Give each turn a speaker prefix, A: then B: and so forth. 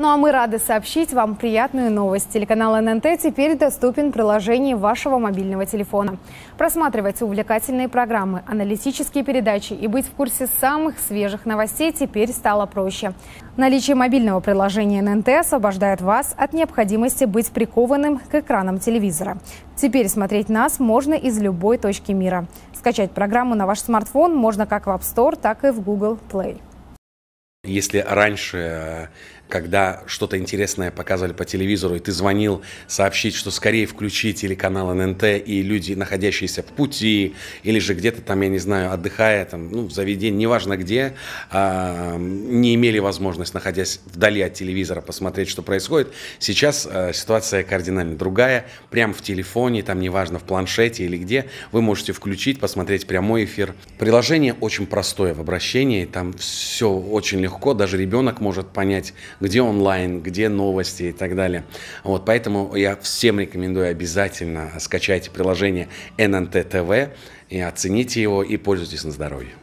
A: Ну а мы рады сообщить вам приятную новость. Телеканал ННТ теперь доступен в приложении вашего мобильного телефона. Просматривать увлекательные программы, аналитические передачи и быть в курсе самых свежих новостей теперь стало проще. Наличие мобильного приложения ННТ освобождает вас от необходимости быть прикованным к экранам телевизора. Теперь смотреть нас можно из любой точки мира. Скачать программу на ваш смартфон можно как в App Store, так и в Google Play.
B: Если раньше, когда что-то интересное показывали по телевизору, и ты звонил сообщить, что скорее включи телеканал ННТ, и люди, находящиеся в пути, или же где-то там, я не знаю, отдыхая, там, в заведении, неважно где, не имели возможность, находясь вдали от телевизора, посмотреть, что происходит. Сейчас ситуация кардинально другая. Прямо в телефоне, там, неважно, в планшете или где, вы можете включить, посмотреть прямой эфир. Приложение очень простое в обращении, там все очень легко, даже ребенок может понять, где онлайн, где новости и так далее. Вот, поэтому я всем рекомендую обязательно скачайте приложение ННТ ТВ и оцените его и пользуйтесь на здоровье.